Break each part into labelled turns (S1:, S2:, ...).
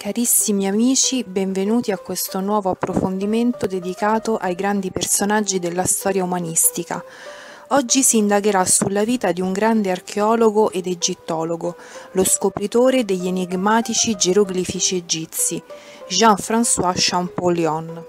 S1: Carissimi amici, benvenuti a questo nuovo approfondimento dedicato ai grandi personaggi della storia umanistica. Oggi si indagherà sulla vita di un grande archeologo ed egittologo, lo scopritore degli enigmatici geroglifici egizi, Jean-François Champollion.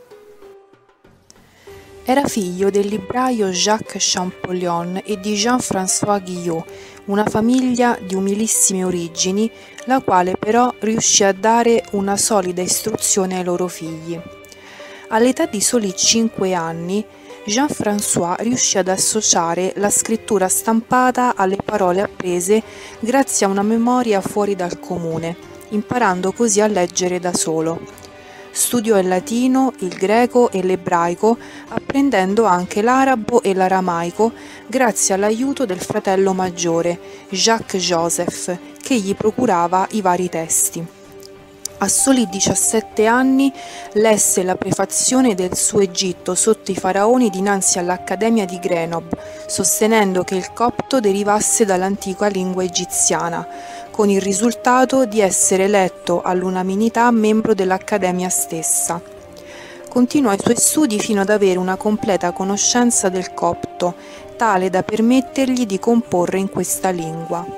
S1: Era figlio del libraio Jacques Champollion e di Jean-François Guillot, una famiglia di umilissime origini, la quale però riuscì a dare una solida istruzione ai loro figli. All'età di soli 5 anni, Jean-François riuscì ad associare la scrittura stampata alle parole apprese grazie a una memoria fuori dal comune, imparando così a leggere da solo. Studiò il latino, il greco e l'ebraico, apprendendo anche l'arabo e l'aramaico grazie all'aiuto del fratello maggiore, Jacques-Joseph, che gli procurava i vari testi. A soli 17 anni lesse la prefazione del suo Egitto sotto i faraoni dinanzi all'Accademia di Grenoble, sostenendo che il copto derivasse dall'antica lingua egiziana, con il risultato di essere eletto all'unanimità membro dell'Accademia stessa. Continuò i suoi studi fino ad avere una completa conoscenza del copto, tale da permettergli di comporre in questa lingua.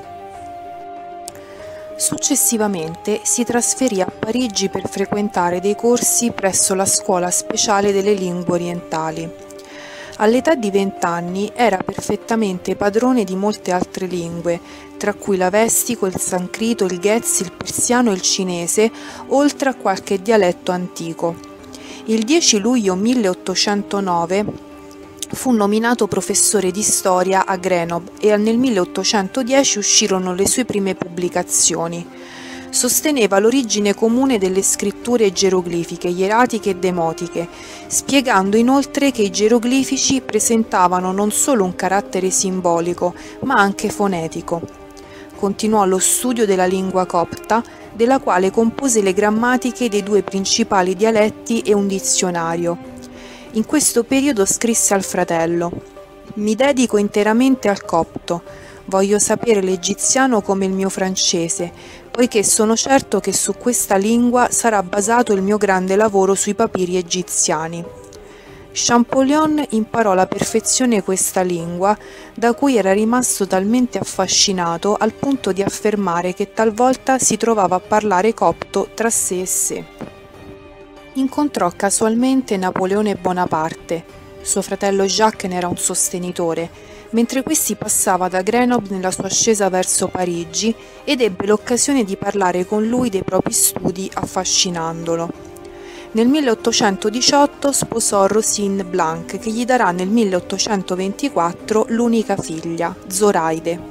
S1: Successivamente si trasferì a Parigi per frequentare dei corsi presso la Scuola Speciale delle Lingue Orientali. All'età di 20 anni era perfettamente padrone di molte altre lingue, tra cui l'avestico, il sanscrito, il ghezi, il persiano e il cinese, oltre a qualche dialetto antico. Il 10 luglio 1809 fu nominato professore di storia a Grenoble e nel 1810 uscirono le sue prime pubblicazioni. Sosteneva l'origine comune delle scritture geroglifiche, ieratiche e demotiche, spiegando inoltre che i geroglifici presentavano non solo un carattere simbolico, ma anche fonetico. Continuò lo studio della lingua copta, della quale compose le grammatiche dei 2 principali dialetti e un dizionario. In questo periodo scrisse al fratello: «Mi dedico interamente al copto, voglio sapere l'egiziano come il mio francese, poiché sono certo che su questa lingua sarà basato il mio grande lavoro sui papiri egiziani». Champollion imparò alla perfezione questa lingua, da cui era rimasto talmente affascinato al punto di affermare che talvolta si trovava a parlare copto tra sé e sé. Incontrò casualmente Napoleone Bonaparte. Suo fratello Jacques ne era un sostenitore, mentre questi passava da Grenoble nella sua ascesa verso Parigi ed ebbe l'occasione di parlare con lui dei propri studi affascinandolo. Nel 1818 sposò Rosine Blanc, che gli darà nel 1824 l'unica figlia, Zoraide.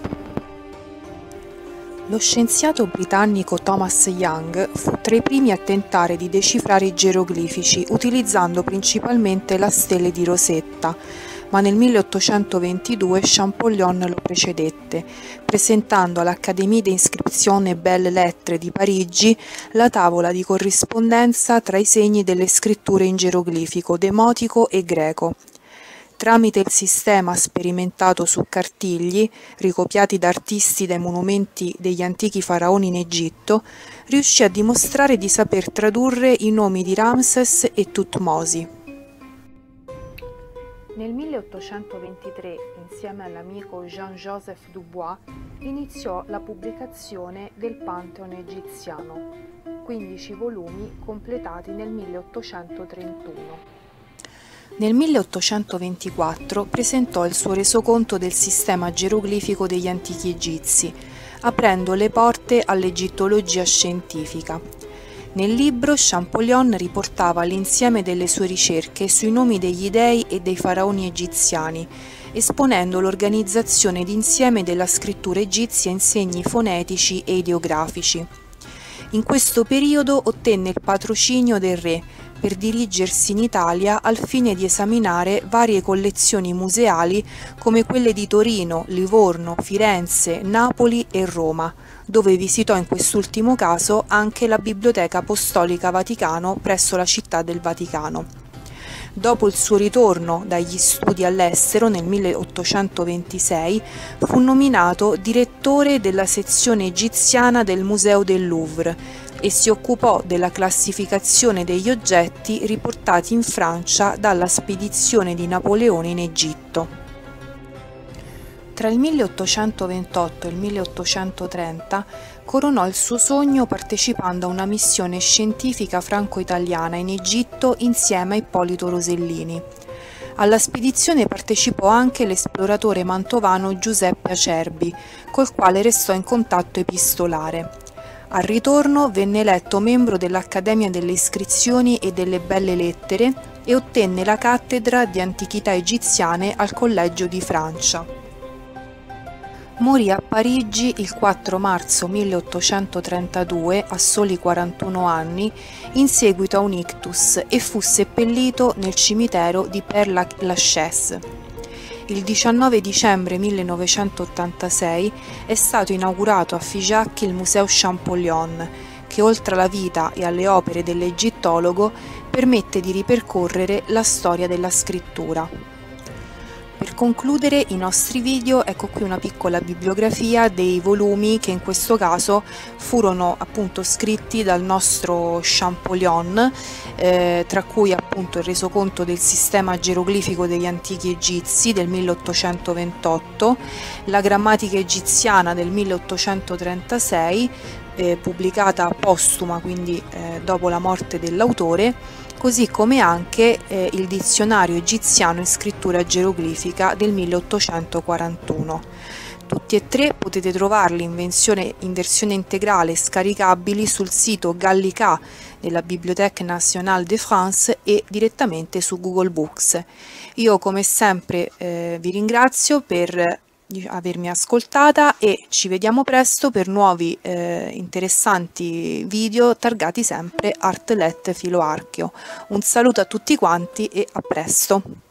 S1: Lo scienziato britannico Thomas Young fu tra i primi a tentare di decifrare i geroglifici utilizzando principalmente la stele di Rosetta, ma nel 1822 Champollion lo precedette, presentando all'Académie d'inscription et belles lettres di Parigi la tavola di corrispondenza tra i segni delle scritture in geroglifico, demotico e greco. Tramite il sistema sperimentato su cartigli, ricopiati da artisti dai monumenti degli antichi faraoni in Egitto, riuscì a dimostrare di saper tradurre i nomi di Ramses e Tutmosi. Nel 1823, insieme all'amico Jean-Joseph Dubois, iniziò la pubblicazione del Pantheon egiziano, 15 volumi completati nel 1831. Nel 1824 presentò il suo resoconto del sistema geroglifico degli antichi egizi, aprendo le porte all'egittologia scientifica. Nel libro Champollion riportava l'insieme delle sue ricerche sui nomi degli dei e dei faraoni egiziani, esponendo l'organizzazione d'insieme della scrittura egizia in segni fonetici e ideografici. In questo periodo ottenne il patrocinio del re per dirigersi in Italia al fine di esaminare varie collezioni museali come quelle di Torino, Livorno, Firenze, Napoli e Roma, dove visitò in quest'ultimo caso anche la Biblioteca Apostolica Vaticano presso la Città del Vaticano. Dopo il suo ritorno dagli studi all'estero nel 1826, fu nominato direttore della sezione egiziana del Museo del Louvre e si occupò della classificazione degli oggetti riportati in Francia dalla spedizione di Napoleone in Egitto. Tra il 1828 e il 1830 coronò il suo sogno partecipando a una missione scientifica franco-italiana in Egitto insieme a Ippolito Rosellini. Alla spedizione partecipò anche l'esploratore mantovano Giuseppe Acerbi, col quale restò in contatto epistolare. Al ritorno venne eletto membro dell'Accademia delle Iscrizioni e delle Belle Lettere e ottenne la cattedra di Antichità Egiziane al Collegio di Francia. Morì a Parigi il 4 marzo 1832, a soli 41 anni, in seguito a un ictus e fu seppellito nel cimitero di Père-Lachaise. Il 19 dicembre 1986 è stato inaugurato a Figeac il Museo Champollion, che oltre alla vita e alle opere dell'egittologo permette di ripercorrere la storia della scrittura. Per concludere i nostri video, ecco qui una piccola bibliografia dei volumi che in questo caso furono appunto scritti dal nostro Champollion, tra cui appunto il resoconto del sistema geroglifico degli antichi egizi del 1828, la grammatica egiziana del 1836, pubblicata postuma, quindi dopo la morte dell'autore, così come anche il dizionario egiziano in scrittura geroglifica del 1841. Tutti e tre potete trovarli in versione integrale scaricabili sul sito Gallica della Bibliothèque Nationale de France e direttamente su Google Books. Io come sempre vi ringrazio per avermi ascoltata e ci vediamo presto per nuovi interessanti video targati sempre Art Let Filoarcheo. Un saluto a tutti quanti e a presto!